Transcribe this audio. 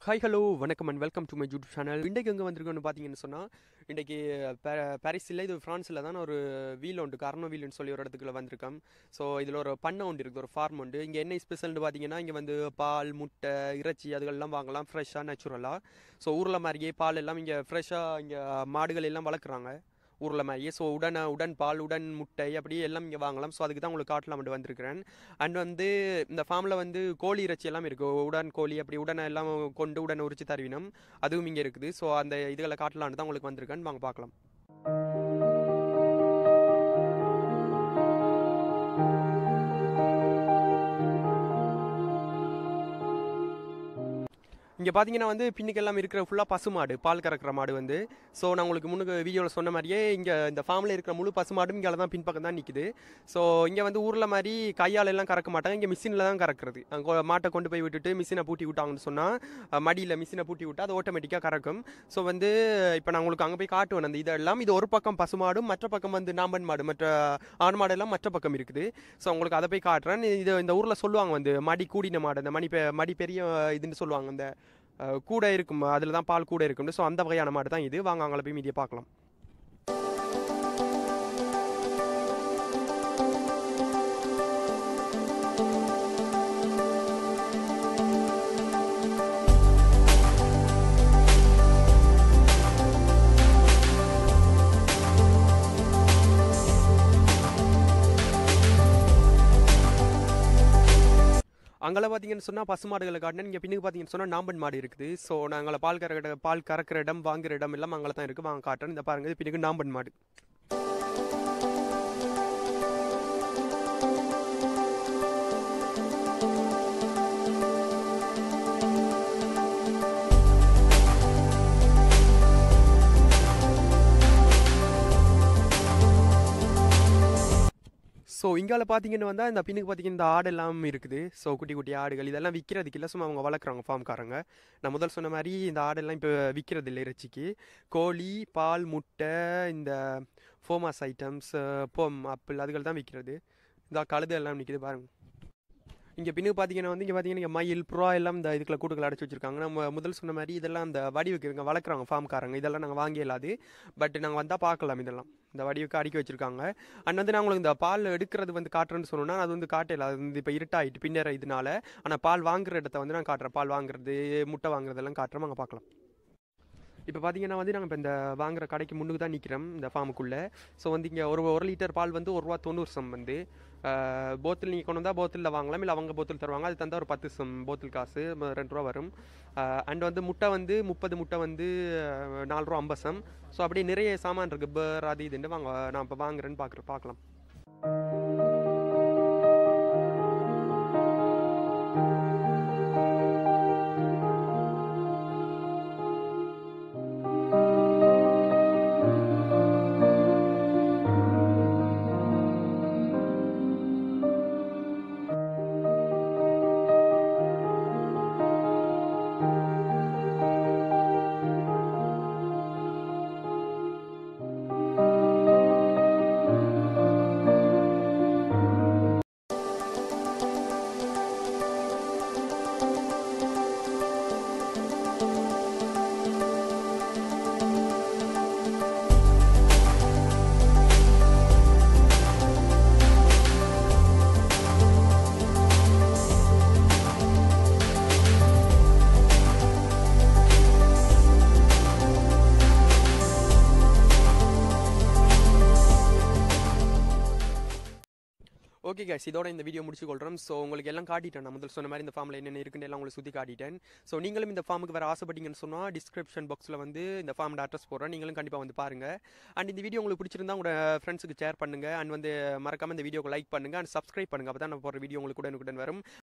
Hi hello வணக்கம் and welcome to my YouTube channel. இன்றைக்கு எங்கே வந்திருக்கோன்னு பார்த்தீங்கன்னு சொன்னால், இன்றைக்கி பாரிஸில் இது ஃப்ரான்ஸில் தான் ஒரு வீல் உண்டு, கார்னோ வீல்னு சொல்லி ஒரு இடத்துக்குள்ள வந்திருக்கோம். ஸோ இதில் ஒரு பண்ணை உண்டு இருக்குது, ஒரு ஃபார்ம் உண்டு. இங்கே என்ன ஸ்பெஷல்னு பார்த்தீங்கன்னா, இங்கே வந்து பால், முட்டை, இறைச்சி அதுகள்லாம் வாங்கலாம் ஃப்ரெஷ்ஷாக, நேச்சுரலாக. ஸோ ஊரில் மாதிரியே பால் எல்லாம் இங்கே ஃப்ரெஷ்ஷாக இங்கே மாடுகள் எல்லாம் வளர்க்குறாங்க ஊரில் மாதிரியே. ஸோ உடன் பால், உடன் முட்டை அப்படியே எல்லாம் இங்கே வாங்கலாம். ஸோ அதுக்கு தான் உங்களுக்கு காட்டலாம் மட்டும் வந்திருக்கிறேன். அண்ட் வந்து இந்த ஃபார்மில் வந்து கோழி இறைச்சி எல்லாம் இருக்குது, உடன் கோழி அப்படி உடனே எல்லாம் கொண்டு உடனே உரிச்சு தருவினம், அதுவும் இங்கே இருக்குது. ஸோ அந்த இதுகளை காட்டலான்னு தான் உங்களுக்கு வந்திருக்கேன். வாங்க பார்க்கலாம். இங்கே பார்த்தீங்கன்னா வந்து பின்னுக்கெல்லாம் இருக்கிற ஃபுல்லாக பசுமாடு, பால் கறக்கிற மாடு வந்து. ஸோ நான் உங்களுக்கு முன்னுக்கு வீடியோவில் சொன்ன மாதிரியே இங்கே இந்த ஃபார்மில் இருக்கிற முழு பசுமாடும் இங்கே தான் பின்பக்கம் தான் நிற்குது. ஸோ இங்கே வந்து ஊரில் மாதிரி கையால் எல்லாம் கறக்க மாட்டாங்க, இங்கே மிஷினில் தான் கறக்கிறது. மாட்டை கொண்டு போய் விட்டுட்டு மிஷினை பூட்டி விட்டாங்கன்னு சொன்னால், மடியில் மிஷினை பூட்டி விட்டால் அது ஆட்டோமேட்டிக்காக கறக்கும். ஸோ வந்து இப்போ நான் உங்களுக்கு அங்கே போய் காட்டுவேன் அந்த இதெல்லாம். இது ஒரு பக்கம் பசுமாடும், மற்ற பக்கம் வந்து நாம்பன் மாடு, மற்ற ஆண் மாடு எல்லாம் மற்ற பக்கம் இருக்குது. ஸோ உங்களுக்கு அதை போய் காட்டுறேன். இது இந்த ஊரில் சொல்லுவாங்க வந்து மடி கூடின மாடு, அந்த மடி பெரிய இதுன்னு சொல்லுவாங்க, அந்த கூட இருக்கும், அதில் தான் பால் கூட இருக்கும். ஸோ அந்த வகையான மாடு தான் இது. வாங்க அங்கே போய் மீதியை பார்க்கலாம். அங்கே பார்த்தீங்கன்னு சொன்னால் பசுமாடுகளை காட்டினேன். இங்கே பின்னுக்கு பார்த்தீங்கன்னு சொன்னால் நாம்பன் மாடு இருக்குது. ஸோ நாங்கள் பால் கறக்கிற இடம், வாங்குற இடம் எல்லாம் அங்கே தான் இருக்குது. வாங்க காட்டுறேன். இந்த பாருங்கள், இது பின்னுக்கு நாம்பன் மாடு. ஸோ இங்கால பார்த்தீங்கன்னு வந்தால் இந்த பின்னுக்கு பார்த்தீங்கன்னா இந்த ஆடு எல்லாம் இருக்குது. ஸோ குட்டி குட்டி ஆடுகள் இதெல்லாம் விற்கிறதுக்கு இல்லை, சும்மா அவங்க வளர்க்குறாங்க ஃபார்ம்காரங்க. நான் முதல் சொன்ன மாதிரி இந்த ஆடெல்லாம் இப்போ விற்கிறது இல்லை இறைச்சிக்கு. கோழி, பால், முட்டை, இந்த ஃபோமாஸ் ஐட்டம்ஸ், ஆப்பிள் அதுகள் தான் விற்கிறது. இந்த கழுது எல்லாம் நிற்கிது பாருங்கள். இங்கே பின்னுக்கு பார்த்தீங்கன்னா வந்து இங்கே மயில், புறா எல்லாம் இந்த இதுக்குள்ள கூட்டுகள் அடைச்சி வச்சிருக்காங்க. நம்ம முதல் சொன்ன மாதிரி இதெல்லாம் இந்த வடிவுக்கு வளர்க்குறாங்க ஃபார்ம்காரங்க. இதெல்லாம் நாங்கள் வாங்கி இல்லாது, பட் நாங்கள் வந்தால் பார்க்கலாம். இதெல்லாம் இந்த வடிவுக்கு அடுக்கி வச்சிருக்காங்க. அண்ட் வந்து நான் உங்களுக்கு இந்த பால் எடுக்கிறது வந்து காட்டுறேன்னு சொன்னோன்னா, அது வந்து காட்டல, அது வந்து இப்போ இருட்டாயிட்டு பின்னேற இதனால. ஆனால் பால் வாங்குற இடத்த வந்து நான் காட்டுறேன். பால் வாங்குறது, முட்டை வாங்குறதெல்லாம் காட்டுறோம், அங்கே பார்க்கலாம். இப்போ பார்த்தீங்கன்னா வந்து நாங்கள் இப்போ இந்த வாங்குற கடைக்கு முன்னுக்கு தான் நிற்கிறோம், இந்த ஃபார்முக்குள்ளே. ஸோ வந்து இங்கே ஒரு லிட்டர் பால் வந்து ₹1.90 வந்து போத்தில் நீங்கள் கொண்டு வந்தால் போத்தில் வாங்கலாம், இல்லை அவங்க போத்தில் தருவாங்க. அது தந்தால் ஒரு 10 சம் போத்தில் காசு ₹2 வரும். அண்ட் வந்து முட்டை வந்து 30 முட்டை வந்து ₹4.50. ஸோ அப்படியே நிறைய சாமான் இருக்குது, பேர் அது இதுன்னு. வாங்க நான் இப்போ வாங்குறேன்னு பார்க்கலாம். ஓகே கைஸ், இதோட இந்த வீடியோ முடிச்சுக்கொள்கிறோம். ஸோ உங்களுக்கு எல்லாம் காட்டிட்டேன். நான் முதல் சொன்ன மாதிரி இந்த ஃபார்மில் என்னென்ன இருக்குன்னு எல்லாம் உங்களுக்கு சுற்றி காட்டிட்டேன். ஸோ நீங்களும் இந்த ஃபார்முக்கு வர ஆசைப்பட்டீங்கன்னு சொன்னால் டிஸ்கிரிப்ஷன் பாக்ஸில் வந்து இந்த ஃபார்மோட அட்ரஸ் போடுறேன், நீங்களும் கண்டிப்பாக வந்து பாருங்கள். அண்ட் இந்த வீடியோ உங்களுக்கு பிடிச்சிருந்தா உங்களோட ஃப்ரெண்ட்ஸுக்கு ஷேர் பண்ணுங்கள். அண்ட் வந்து மறக்காமல் இந்த வீடியோக்கு லைக் பண்ணுங்கள் அண்ட் சப்ஸ்கிரைப் பண்ணுங்கள். அப்போ தான் நான் போகிற வீடியோ உங்களுக்கு உடனுக்குடன் வரும்.